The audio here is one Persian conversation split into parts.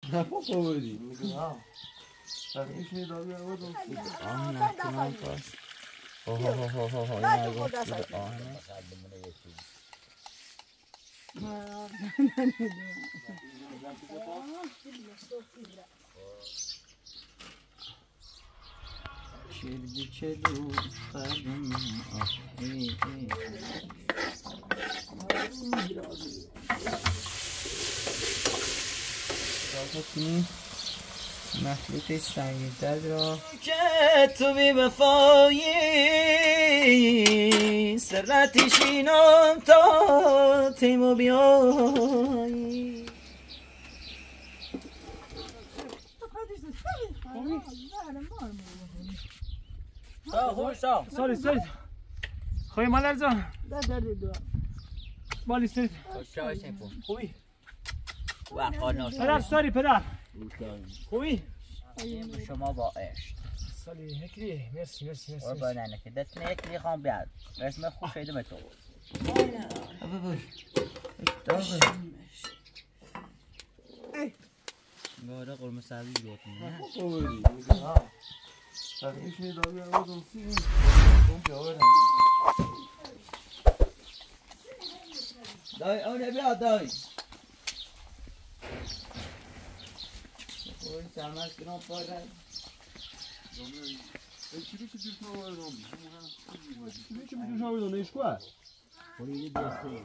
نه پاپا بودی میگه ها تقریش میداری آدم آه نه کنم پاس این نگاه شده آهنه چلو قدم ای کنی مخلوط سنگی‌تر را که تو بی وفایی سرتش اینم تا تیمو بیایی ساری خوی مالر جان بالی سرید خوبی پدر ساری پدر خوبی شما با عشق سالی هکلی مرسی قربان عینک دتنه هکلی خواهم بیاد رسم خوب شده به تو باره قرمه سبزی بیاتیم نه پاپا بودی میگه ها تقریش میداری آدم دای اونه بیا دای خوی سمت کنم پاره چی بیشه جور تو آدم چی بیشه جور آدم نیشکوه خوی دوسته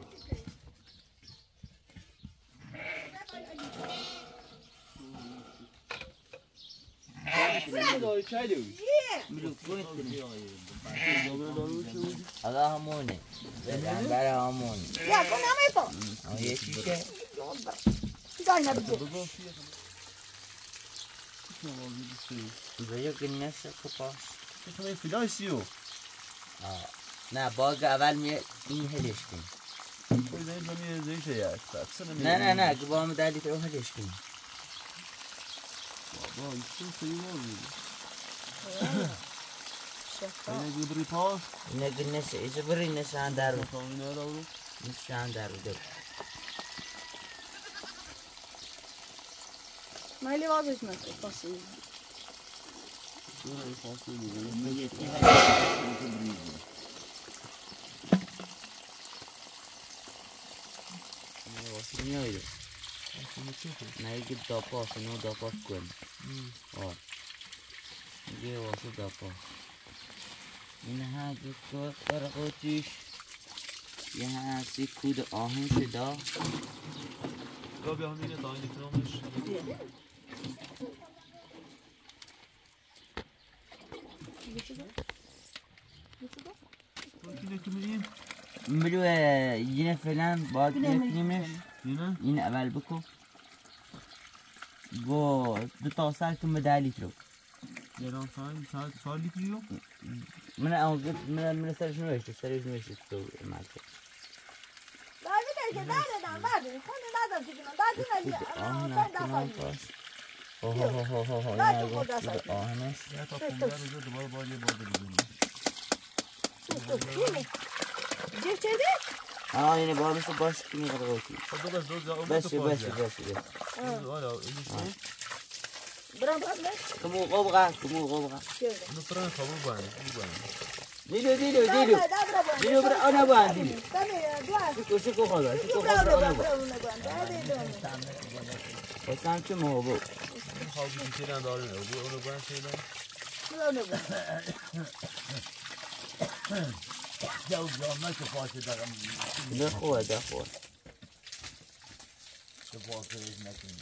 چای دویش آقا همونه برای همونه یا کن همه پا یه چیشه دای نبیده بیا گنشه کپاش تو فیلای سیو نه باگ اول می این هلش کن کوی زنی زمین زیشه یک نه که با هم دلی تو هلش کن بابا ایشون سیو بودی اینه گبری پاس اینه گنشه ایزه بری نشان در رو اینه رو نشان در رو دو مایلی وازش نکن پاسی این پاس دیگه میایده نه یکی داپاس نو داپاس کن یه واسه داپاس این ها دو فرقاتیش یه ها سی کود آهن شده را بیا همینه تا این اکرامش اینه که میریم ملو یه فعلا باید بکنیمش این اول بکن گو دو تا سال که مدلی رو درام سال لیتری رو من سرش نوشته تو مالته دای بیده که دادم بردیم خونی ندم چکنم دادیم پاس این نگاه شده آهنش یه تا 15 روزه دوباره باید یه بار بزنیم جیف چیدی؟ اینه با مثل باش که میگه روکی باشه برام بردیم؟ کمو قبقه اینو پران خبور باید دیلو برا آنه باید دیلو شکو خدا بسام چه محبوب خواهی بیشیرن داره نبود اونو باید شیدن جو جامعه که پاشه دارم ده خواه که پاشه ریز نکنی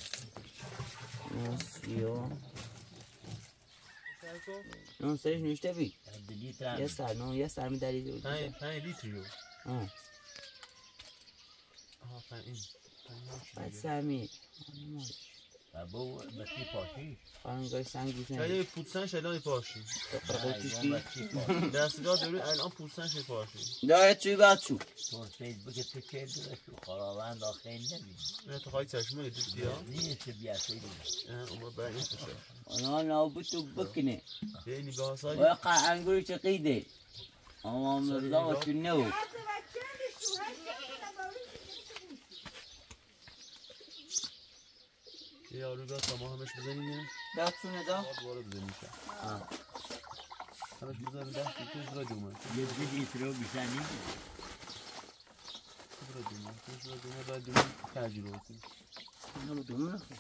نسیو نون سرش نوشته بی یه سر می دلیده بود 5 لیتری رو بعد سرمی بابا بچی پاشی خانگاه سنگ گوشه شاید پوتسن شدانی پاشی دستگاه دوری الان پوتسن شد پاشی داره توی بعد شو تو فیسبوک تو چه دوست خداوند آخه نمیدی نه تو خواهی چشمه دید بیا نیست بیا سیدی اومد برای این کشه آنها نابود تو بکنه یه نگاه سالی وقع انگوری چه قیده اما مرزا و تو نو یه آلوگا ما همش بزنیم یه دستونه دا وارد بزنیم همش بزنیم دست توش را دومه یه دیگه رو بزنیم توش را دومه باید دومه ترجیح بکنیم اینو دومه نخور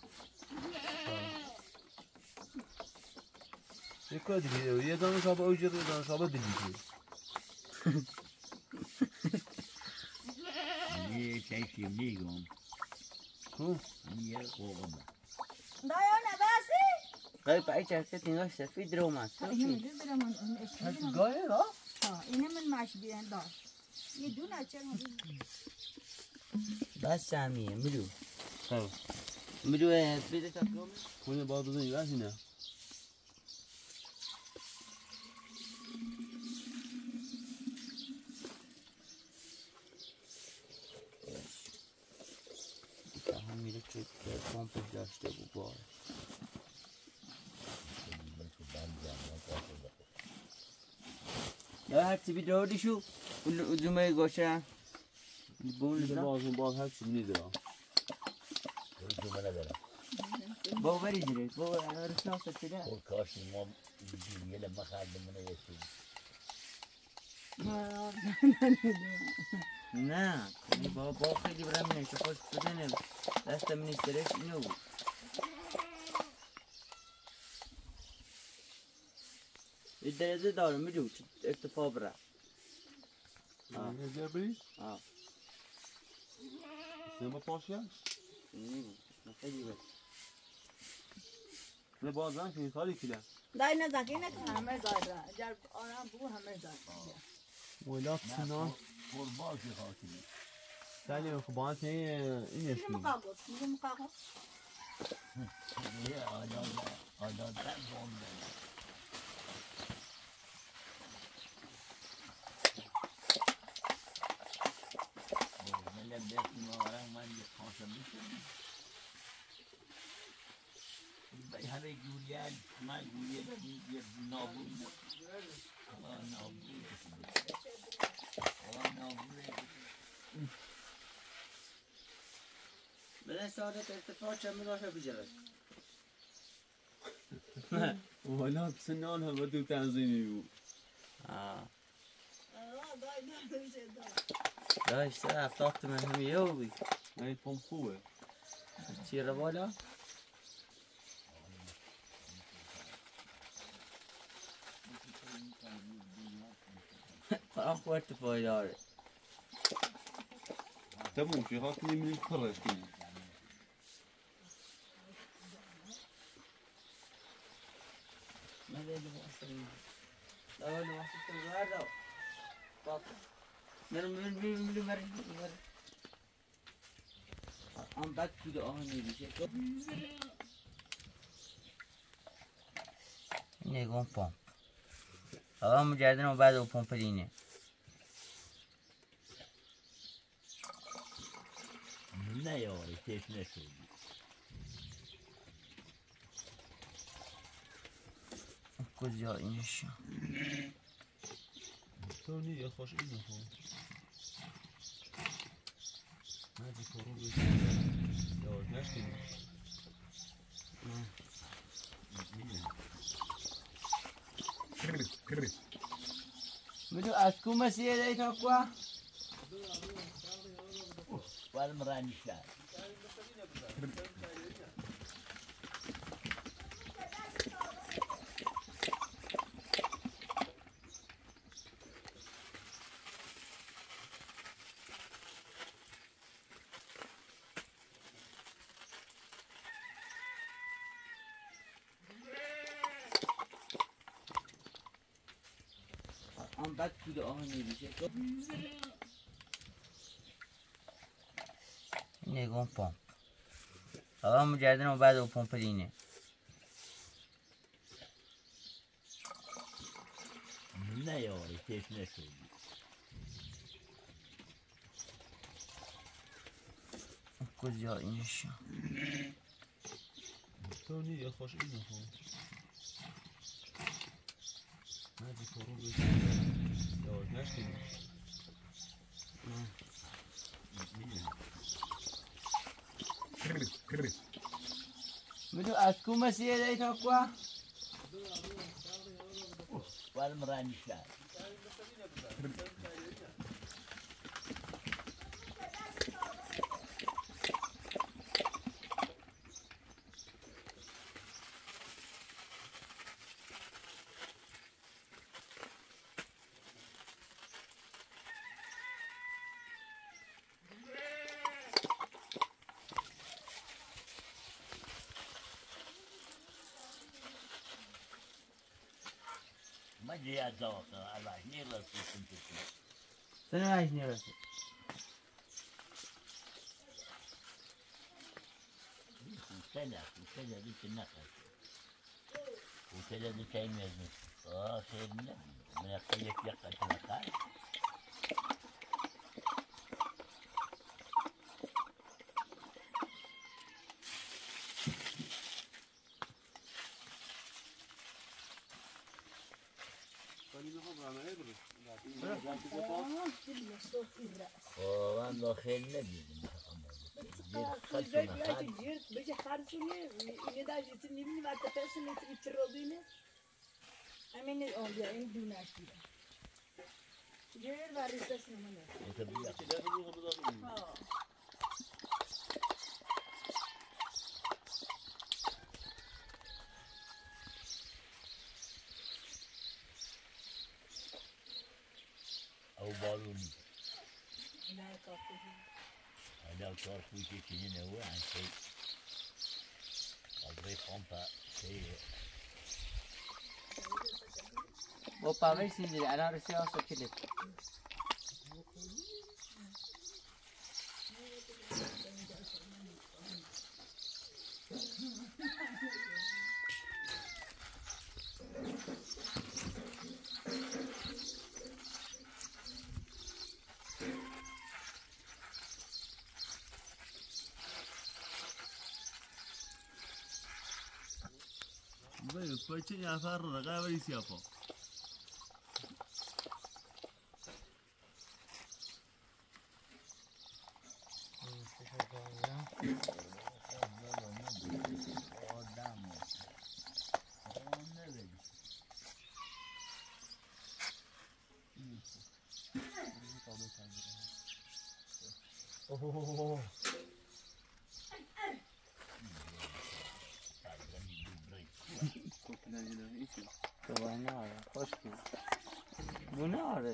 یه کار دیگه یه دانه شابه اوجه رو دانه شابه دیگه یه چیزی میگم کو یه قوم دایانه باسی؟ قای پای چرکت نگاه سفید رو اومد اینو برم من اشتباه گاهی ها اینو من مش بیان داشت یه دونه چه بس سمیه میرو میرو بده تا کم کنه باید بزنیم بس اینه هم میره که پمپش داشته بود باره یا هرچی بید رو دیشو زومه گوشه بول دا باز هر چی نیدرم تو منه برم بابا بری جیره بابا رساسه چیده خور کاش ما یه لما خردمونه یه چیز نه بابا خیلی برم نشه خوش بدنه دست منی سرش اینو بود یه درزه دارم میدو اکتفا برم یه بری آه نما پاشیا نیمون خیلی بس نه بازن که خالی کلا دای نزاکی نکنه همه زایده جرب آرام بو همه زایده ولات سنا خور باشی خاطری سالی خبانت اینش اینو مقاقب اینو مقاقب یه آداد بام من بیستی ما ورم من یه خانشم میشم بای همه گولیان من گولیان یه نابود نابود بله سعادت ارتفاع چند راشه بجرد ولات سنان هم بدو تنظیمی بود داشته 70 تومن هم یه بی این پمپ خوبه چی رو بالا؟ آخو ارتفاعی داره تموم شي خاطر من الفرش كله ما ده اللي وصل لا اللي وصلت النهارده باطل من مرة I'm back to the maybe نگون پمپ آقا مجردن و بعد او پمپ دینه نه یاری تیش نشودی کجا اینش تو نیه خوش اینه خو ماجی کارو بیش یار نشکنی بدو از کو مسیح دیتا کوا والمرانی شد I'm back to the نگون پمپ آقا مجردن و بعد او پمپ دینه نه یاری تیش نشودی کجا اینش تو نیه خوش اینه خو ماجی کارو بیش یار نشکنی بدو اسكو مسيه دايتا كوا والمراني شاد ما جاء ذوق الله نيرس كنت سنة عايش نيرس وسنة دي النخل وسنة دي كاين مزن خير من يقيك يقل في النخل والله خير نبي بيجي خارجوني إذا جيت نبني ما تفسني تروديني أمين الأولياء إن دون أشياء جير باريس نمنا أو بالون لا يكفي هذا صار في شيء هو عن شيء قبل يقوم شيء بابا ميسي اللي على رسالة كده poi c'è la farra da cavolo di siapo. Oh. Buonare, خوشگل buonare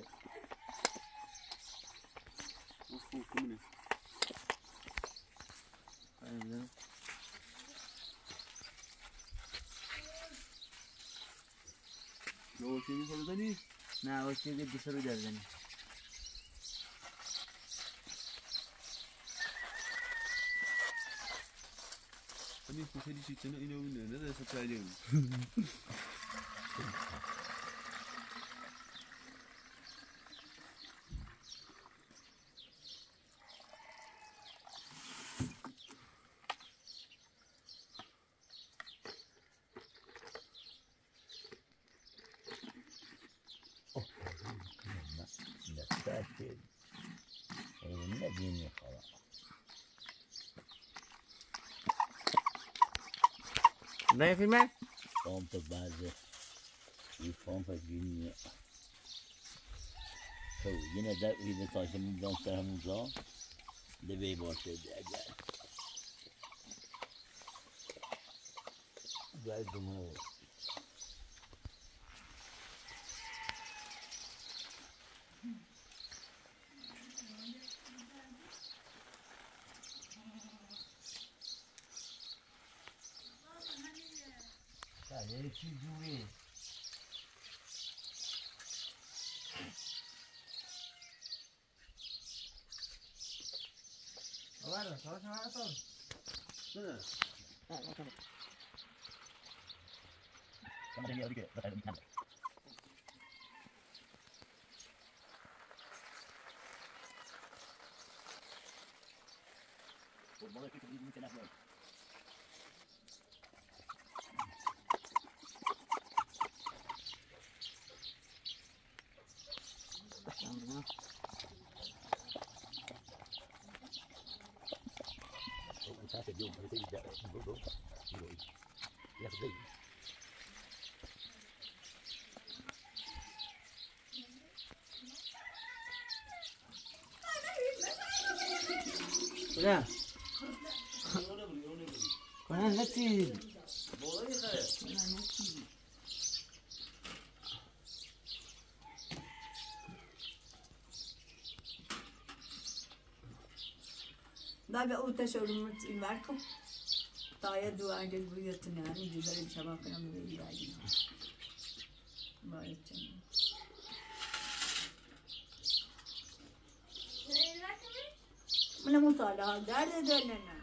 لو چیزی خودتونی؟ نه واسه دیگه سرو دردنی 아니 고세리 씨 있잖아 이놈은 내가 사차야 돼. نستعجل النبي خلاص نه فیلمه؟ پمپ بازه این پمپ گینیه تو یه در ایده تاشم میدونم سر همونجا دوی باشه اگر باید دومه یه چی جوری آره شما هستم نه کاملا میاد دیگه بخیر میکنم فوتبال که دیگه میکنه Saya jom, saya tidak, نه کنن نتید Da bir orta şorumu var kom. Taya duvarda bu yatın yani güzel şabak falan böyle yani. Vay canına. Bana musalla derdi dönene.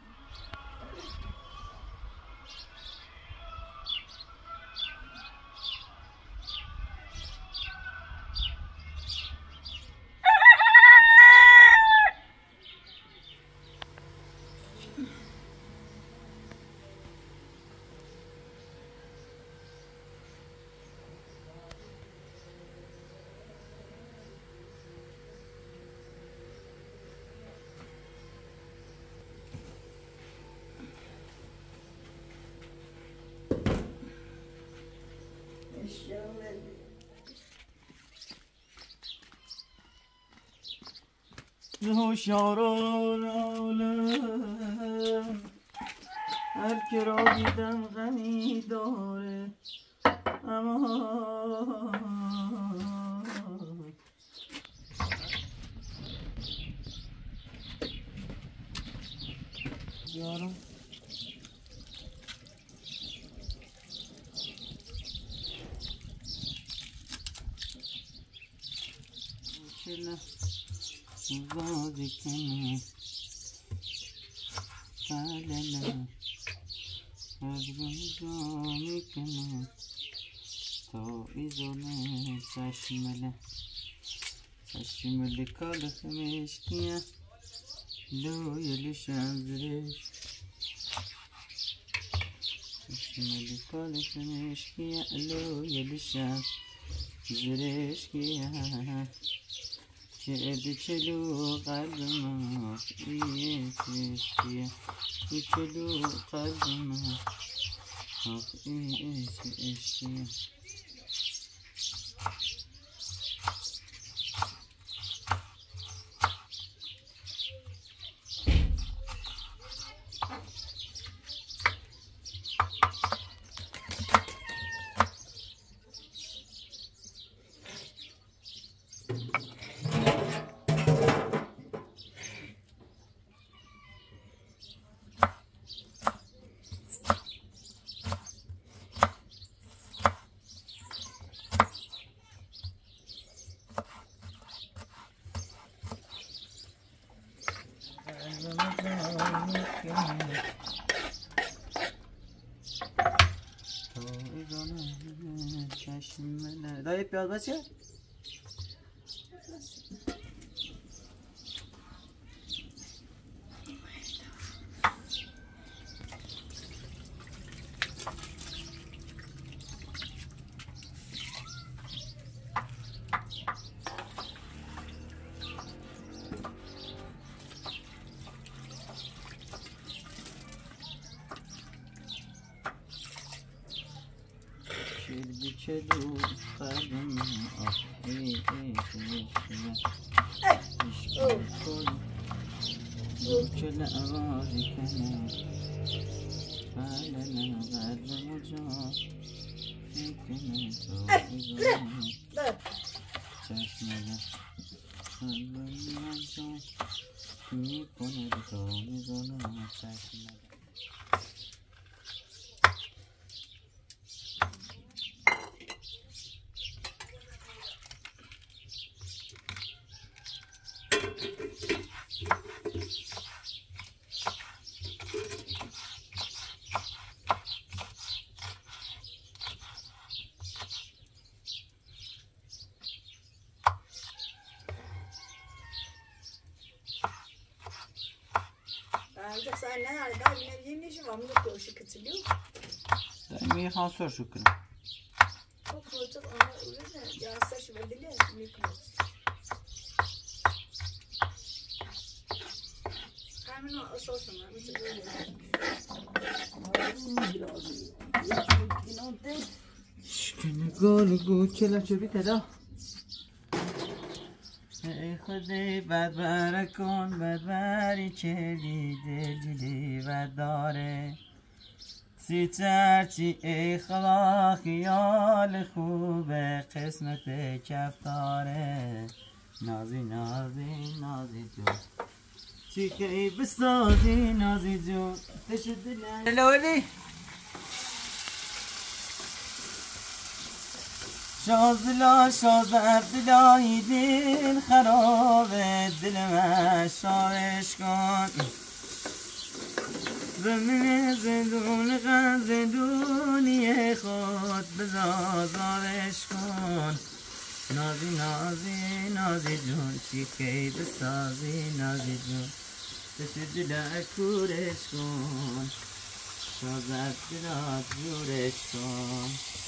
هوشیاران عالم هر که را دیدم غمی داره اما یارم چله وادی کنه حالنا هرگز میکنه تا ایزونه چشمله کال خمشکیه لویل شمزرش چشمله کال خمشکیه لویل شمزرش کیه چه چلو قلب ما ایه چشکیه چلو قلب ما ایه چشکیه دایی پیاز باشه؟ چلو قلبم ای چل آوازی کنم حالنا قلبم جا میکنه تا بزنم چشمه قلبم جا میکنه تا میزنم چشمه میخوام سرشو کنم همینو اساس من کنه گل چلا چه بیتدا ای خدای بدبر کن بدبری چه دیدی و داره سی چرچی ای خدا خیال خوبه قسمت کفتاره نازی نازی نازی جو چی که بسازی نازی جو تشد لولی شازلا عبداللهی دل خرابه دل من شارش کن زمین زندون غم زندونی خود بزازارش کن نازی نازی نازی جون چی که بسازی نازی جون تشد دل کورش کن شاز عبدالله جورش کن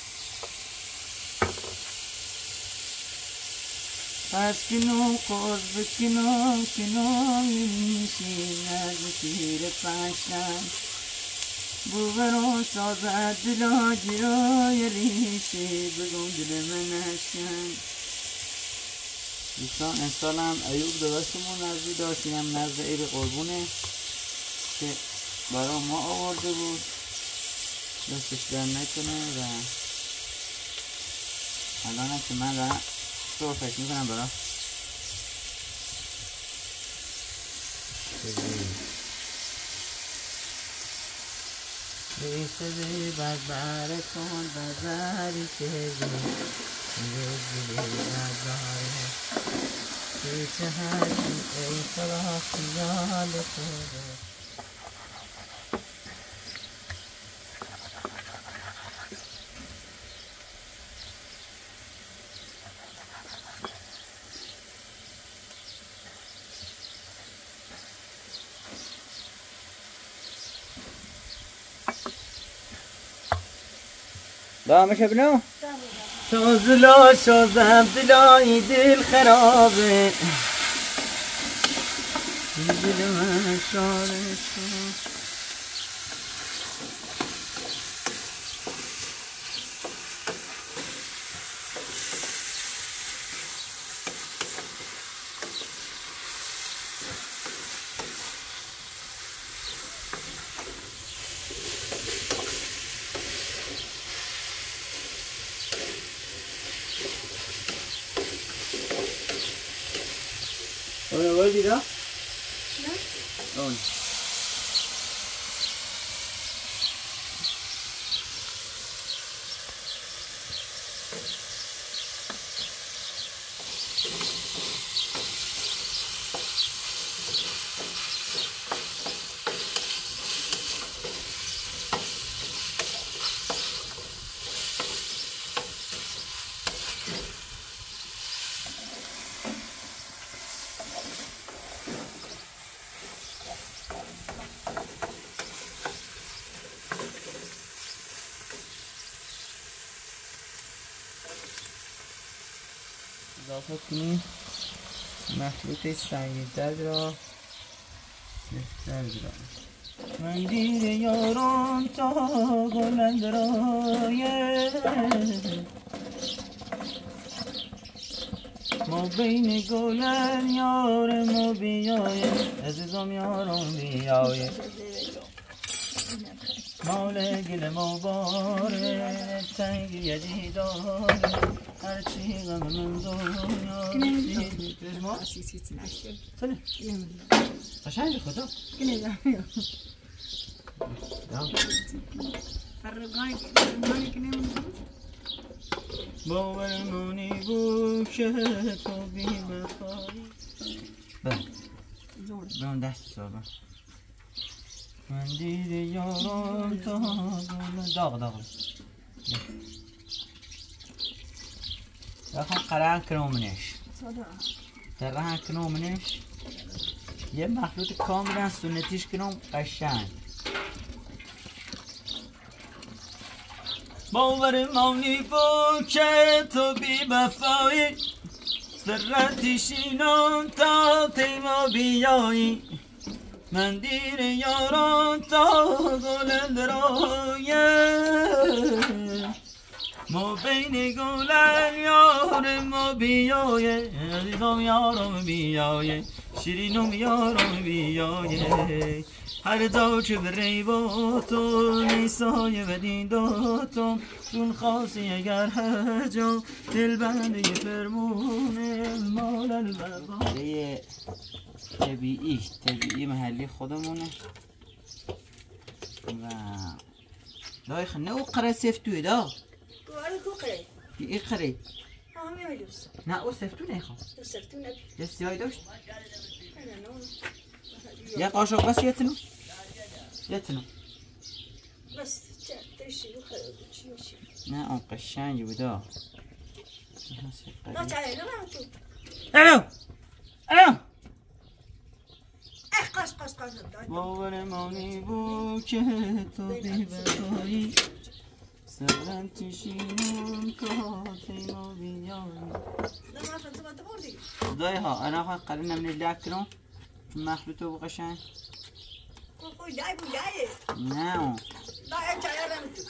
پس کنون قرب کنون میشی نزدیک پشتن بوبرو سازد دلا گیرای ریشی بگم دل من نشکن دوستان امسالم ایوب داداشمون نزدی داشتیم نزد عید قربونه که برای ما آورده بود دستش در نکنه و الانم که من دارم صرفش میکنم برای بیشتری بدبر کن بدبری که زیدی بدبره چه هرچی ای خدا خیال خوبه دامش ابنو شازلا عبداللهی دل خرابه دل من شارش کن ¿Lo olvidó? No. اضافه کنیم مخلوط سنگین‌تر را بهتر را مندیر یاران تا گلند رایه ما بین گلن یار ما بیایه عزیزم یارم بیایه مال گل ما باره تنگی یدی داره هرچی غم من دنیا رسید ما سنه قشنگ خدا باورمونی بود که تو بی بخوایی برم دست صابه من دید یارم تا داغ بخوام قرار کنومنش قرار کنومنش یه مخلوط کاملا سنتیش کنم قشنگ باورمونی بود که تو بی وفایی سرتیشینم تا تیما بیایی من دیر یاران تا گلند رایه ما بین گلن یار ما بیایه عزیزم یارم بیایه شیرینم یارم بیایه هر جا که بری با تو نیسای بدین دوتم چون خاصی اگر هر جا دل بنده فرمونه مال البقا طبیعی محلی خودمونه و دایخ نه او قره سفتوی دا قاره کو قره ای قره همه میدوست نه او سفتو نیخوام سفتو نبی یه سیاهی داشت نه یه قاشق بس یتنو بس تشی رو خراب چی میشه نه اون قشنگی بودا نه چای نه تو الو قاش باور مانی بو که تو بی بقایی سرن تشینم کاتی ما بیایی نه ما فتوات بودی دای ها انا خواهد قرنم نلک کنم چون مخلوطه بو قشنگ کوی دای بو دای نه اون دای چای رم تو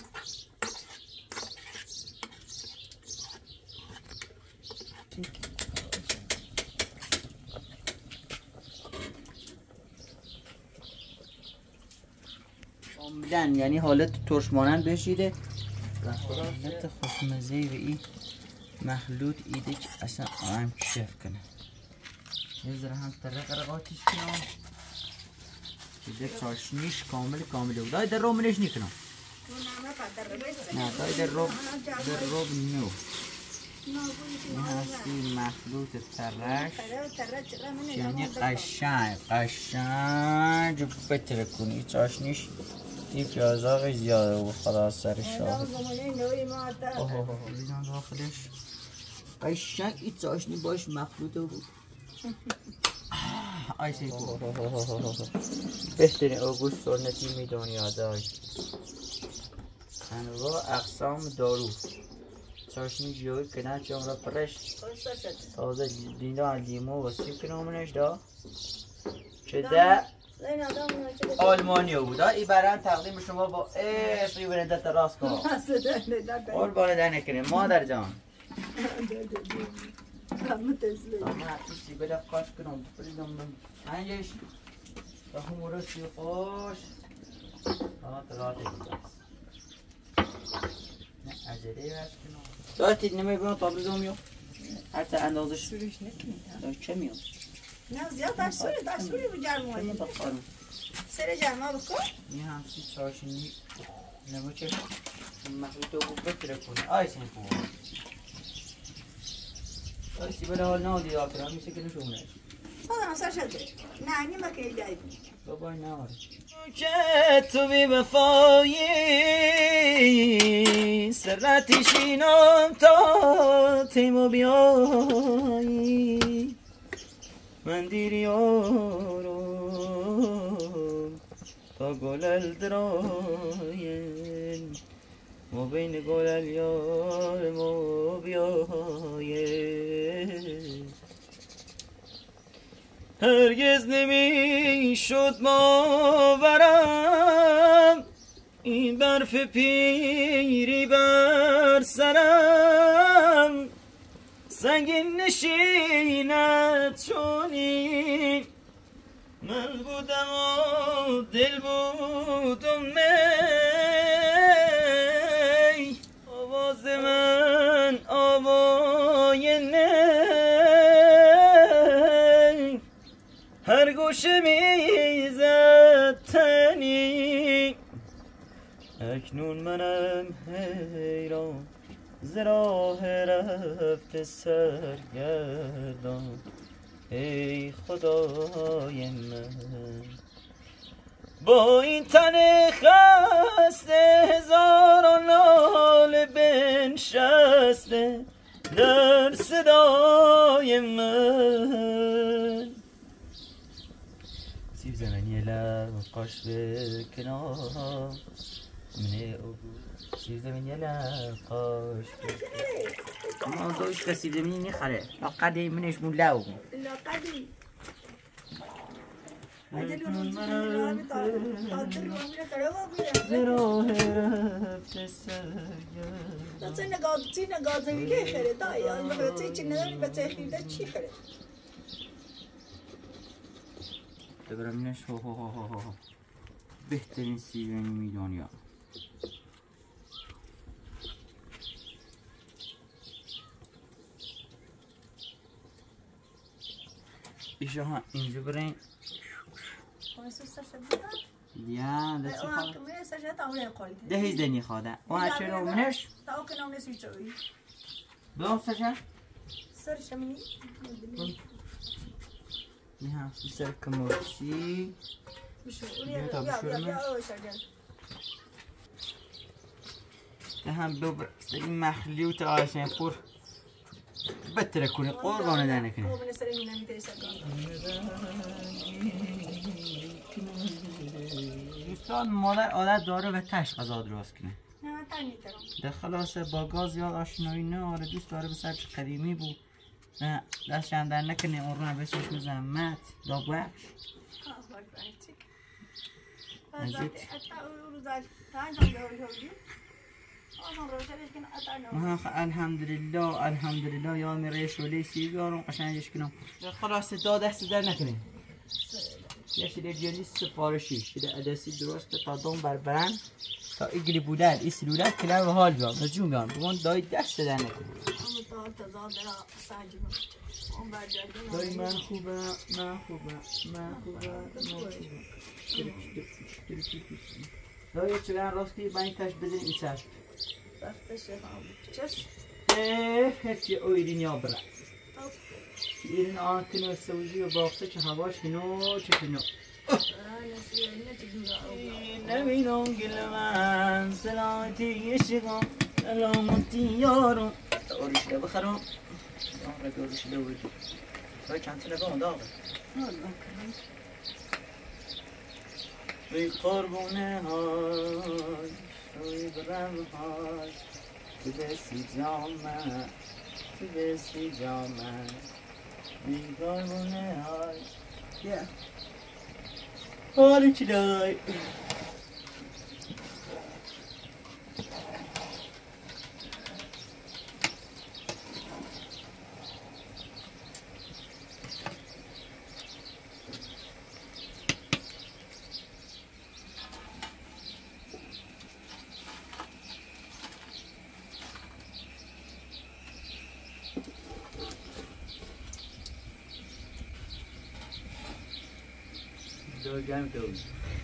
کاملا یعنی حالت ترش مانند بشیده و حالت خوشمزه و این مخلوط ایده که اصلا آم کشف کنه یه ذره هم ترق آتیش کنم که چاشنیش کامل بود دای در رو منش نیکنم نه دای در رو نو این هستی مخلوط ترش یعنی قشنگ بتره کنی چاشنیش این پیازاقی زیاده و خدا سر شاهد بیزن داخلش قشنگ این چاشنی باش مخلوطه بود آیسی بود بهترین آگوست سنتی میدونی یاداش انواع اقسام دارو چاشنی جوی کنن چون را پرش تازه دیدن لیمو و سیب کنامنش دا چه ده آلمانیا بود ای برن تقدیم شما با افری برنده تراس کن قربان ده نکنیم مادر جان اما حتی بده قاش کنم بریدم انجش تا همون رسی خوش تراته بود نه عجله بس کنم دایتید نمیبرم تا بریدم یو هر تا اندازش سوریش نکنید داشت چه میاد نه زیاد دستوری به جرمایی سر جرما بکن این همسی چاشنی نمو چه مخلوط رو بتره کنه آیسین خوب آیسی بله حال نادی آکرام میشه که نشونه خودم سر شده نه نیمه که ایدهی بود بابای ناره که تو بی وفایی سرتی شینم تا تیمو بیایی من دیریارم تا گلل دراین ما بین گلل یار ما بیاین هرگز نمی شد ماورم این برف پیری بر سرم سنگین نشیند چونی من بودم و دل بودم می آواز من آوای نی هر گوشه میزد تنی اکنون منم حیران ز راه رفت سرگردان ای خدای من با این تن خسته هزاران ناله بنشسته در صدای من سیب زمینی لب قاش به کنار منه او سیب زمینی لب قاش به اما دوش که سیب زمینی نیخره لقده منش مون لو لاقدی اجلون من تا در رو میره خراب میره زراه رفت سرگرد تا نگاه میگه خره تا یا چی نداری بچه خیلی چی خره ببرمینش ها بهترین سیبینی دنیا ایشا ها اینجا برین یا دستی خواد ده هیز دنی خواده و هچه رو منش به اون سرشن این هم سر کمورچی ده هم ببر این مخلیوت آشن پور بتره کنه قربانه دنه کنه دوستان مادر عادت داره و تش غذا درست کنه ده خلاصه با گاز یا آشنایی نه آره دوست داره به سبش قدیمی بود نه دست شندر نکنه اون رو بسیش مزمت لا بخش الحمدلله یا میره شولی سی بیارم قشنگش کنم خلاصه دست در نکنه یه شده جلی سپارشی شده اداسی درست تا دوم بربرن تا ایگلی بودن ای سلولت کلر و حال بیام نجوم بیام بگون دای دست در نکنه دای من خوبه دای چگرن راستی با این تش بزنی این سر هرچی اویدین یا برا ایرین آن کنو سوزی و باقصه که هواش کنو چه کنو نبینم گل من سلامتی عشقم سلامتی یارم داروشده بخرم داروشده بودی باید چند تا نگاه داغه توی قربونه های توی برم های تو بسی جامه تو بسی جامه توی قربونه های حالی چی دای Game goes.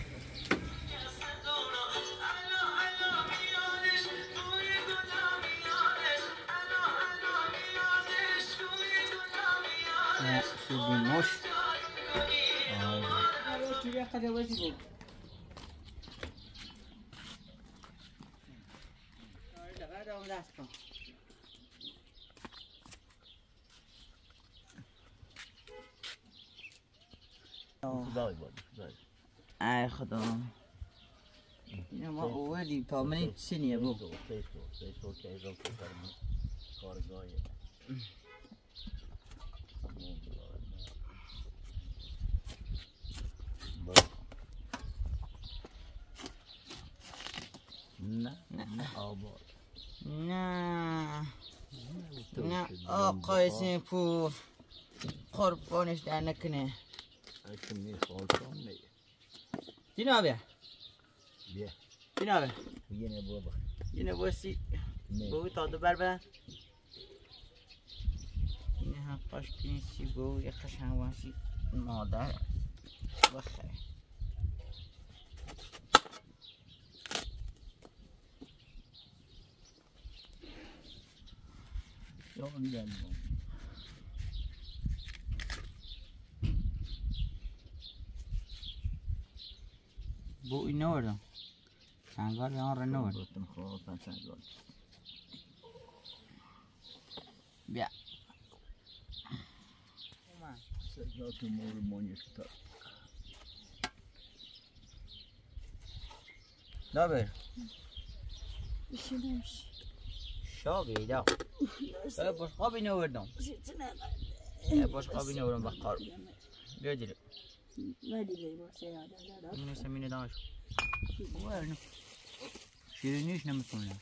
ای خدا اینا ما اولی تا منی سینیه بو سیسو که ایزان کارم کارگاهی نه آباد نه آقای سیمپور قربانش در نکنه اگه میخوام میگه دینا بیا دینا بیا یه نبوه سی بوی تا دو بر بر این هم پاشتین سی بوی خشن وانسی مادر بخیر یا میگم بو این نوردم سنگار بیان را نورد بیا سجات مور مانیشتا دا بر بشینمش شابی دا باش خوابی نوردم باش خوابی نوردم بخار بیا دیره ولی باشه یاد داد اینو سمینه داشت وارن شیرینیش نمیتونه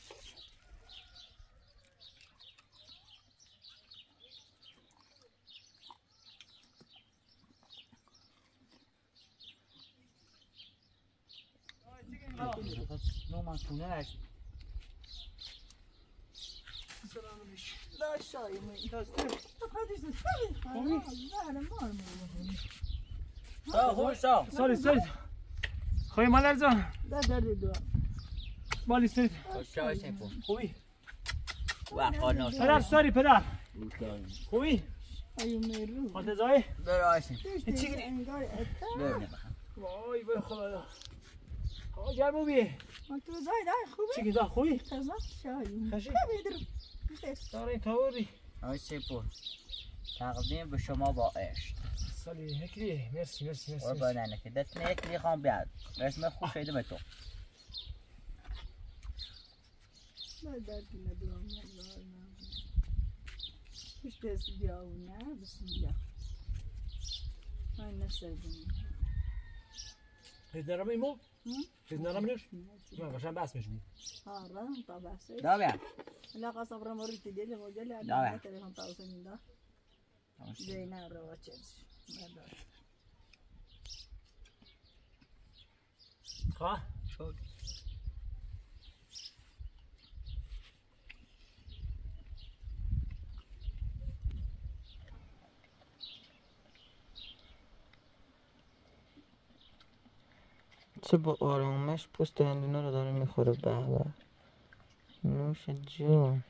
نو من تونهش داشت شایمه داشت خوش ساری خوی مادر جان دو بالی سرید خوشحال خوبی و پدر ساری پدر خوبی ایومه رو خاطر زایی برایشیم چی گیری انگار اتا برنه وای به خدا آقا جرمو بیه من تو زای دای خوبه چی گیدا خوبی تازه شایمه خشی بدر داره تاوری آقای سپور تقدیم به شما با عشق سالی هکلی مرسی قربانه که دتنه یک میخوام بیاد رسم خوش شده به تو بدر کنه دوام خوش دست بیاونه بسم الله من نسردم هیچ نرم ایمو؟ هیچ نرم نش؟ من قشن بس میشم آره تا بسه دا بیا لا قصب رموری تدیل مجل دعوة. أنا تلفون تاوسين ده زينا رواتشز خواه؟ شد چه با آرامش پوست هندونه رو داره میخوره به به نوش جون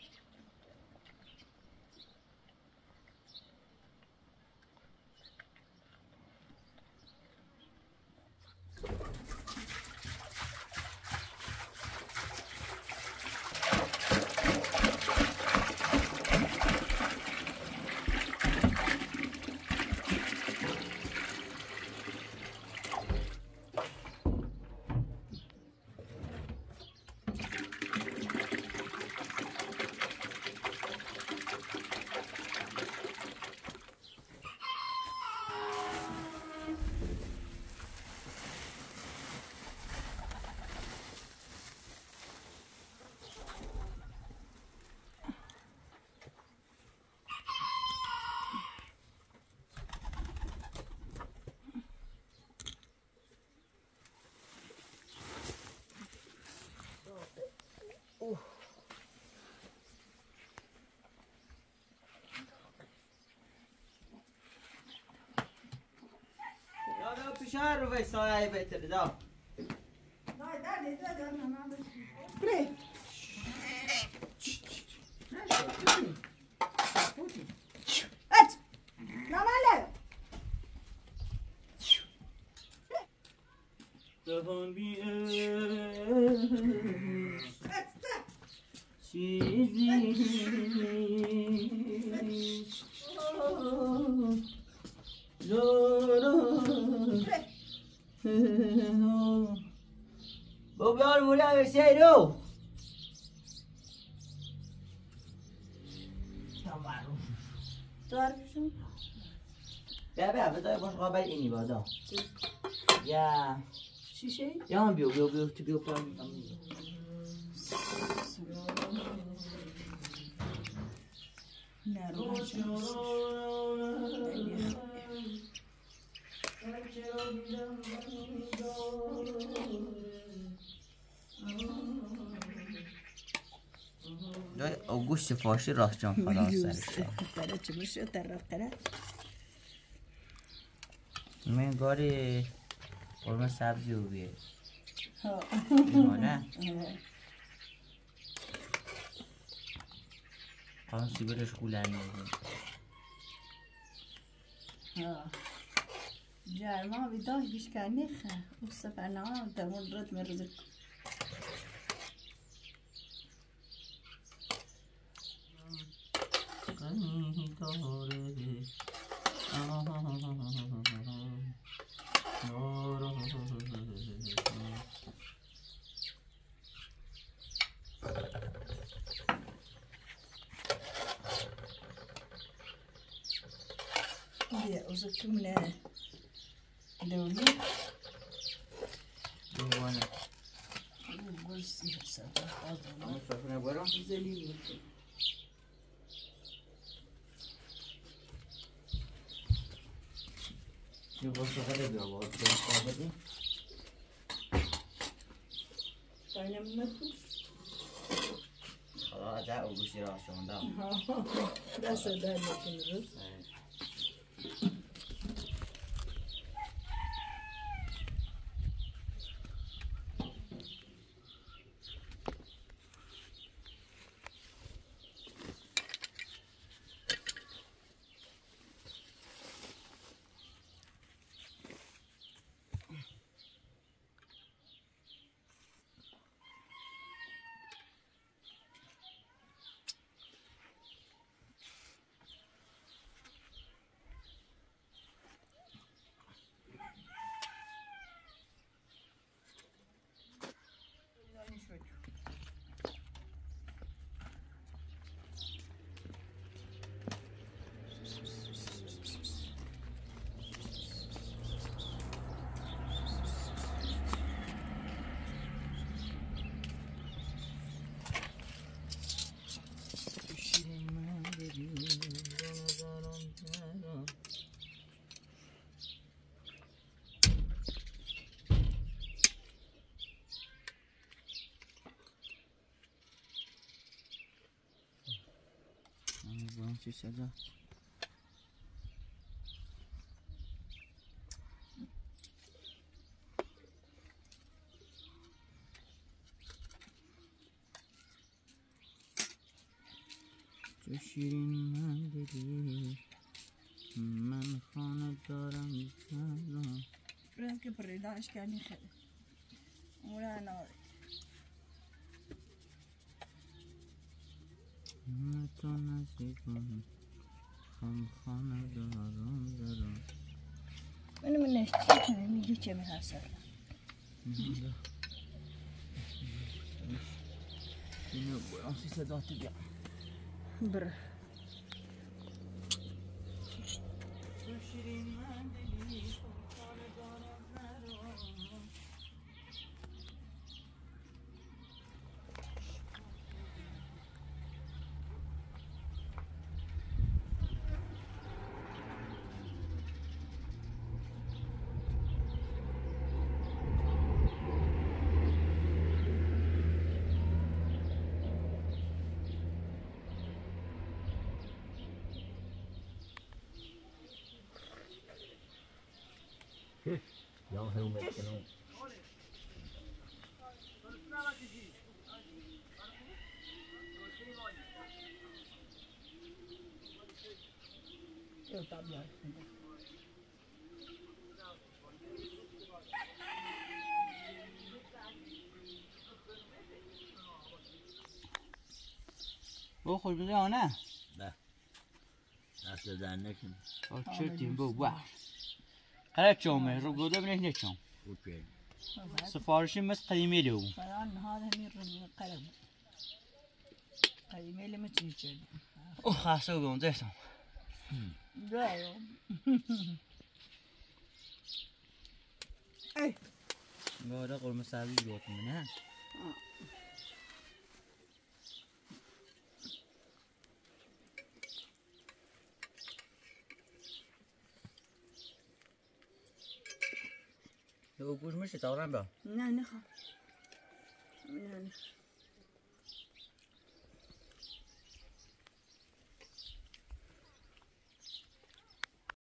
دا پیشار رو به سایه بهتره دا دهان بی چیزی بابا مولا بسیرو تعرفشون بیا بذار باش قابل اینی بادا یا شیشه یا هم بیو تو بیو پایین نه رو دای اوگوست فاشی راه جان خدا سرش ترى چمشه طرف طرف من گاری قرمه سبزی رو بیه ها ایمانه قان سیبرش گولن میدیم ها جرما بیداش بیش کنی خه مصطفى نعم تمون رد من رزق يا أزكمنا لوني دوانه برسي هسه اون فکر نبرم زليل یه واسه خاله بیا باید بدیم تاينا منكو خلاص جا او گوشی را شوندم لا سدان لكن رز چی صدا تو شیرین من دلی من خانه دارم زنم برام که پریدانش کردی خیلی مولا ناره من تو نزدیکم هم خانه دارم من نشتی میگی چه میحصل اینو برام سی صدا تو بیا بره تو شیرین من دلی خانه دارم زنم یا هم میکنم Eu tá bem. او خود بده آنه نه اصلا در نکن چه تیم بو واه قرار چومه رو گوده بینه نچوم اوکی سفارشی مثل قیمه دو فالان هذا همين رز قلب قيمة اللي متنجد اوه خاصه بگم دیستم لا يوم اي گوده قرمه سبزی گوتم نه او گوش میشه تاورم با نه نخواه نه